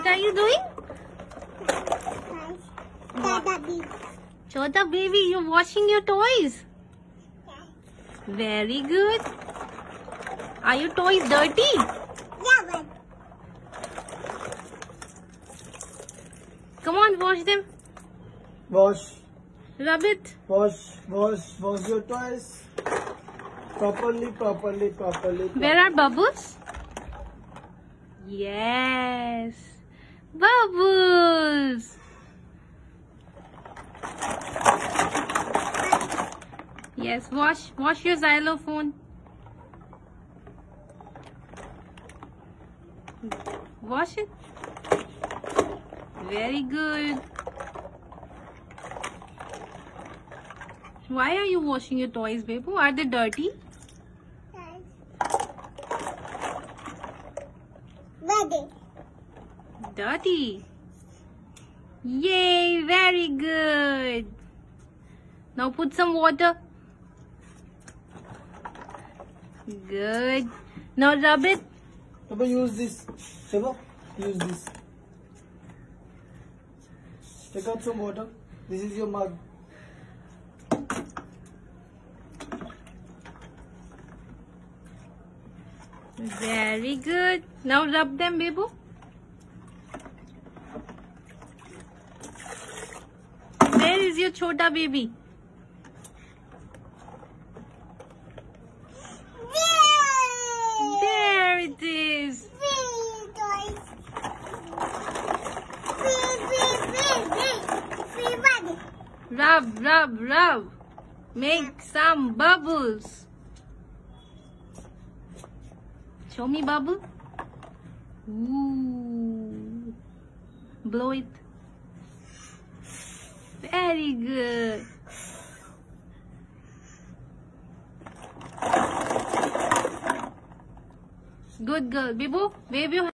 are you doing? Chota baby, you're washing your toys. Very good. Are your toys dirty? Yeah, Come on, wash them. Wash. Rub it. Wash your toys. Properly. Where are bubbles? Yes. Bubbles. Yes, wash your xylophone. Wash it. Very good. Why are you washing your toys, baby? Are they dirty? Dirty. Yay, very good. Now put some water. Good. Now rub it. Papa, use this. Shiva, use this. Take out some water. This is your mug. Very good. Now rub them, baby. Where is your chota baby? There it is. Rub. Make some bubbles. Show me bubble. Ooh. Blow it. Very good. Good girl. Bibu, wave your